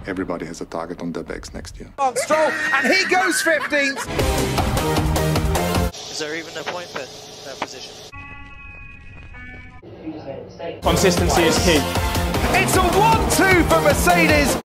everybody has a target on their backs next year. Stroll, and he goes 15th. Is there even a point for that position? Consistency is key. It's a 1-2 for Mercedes.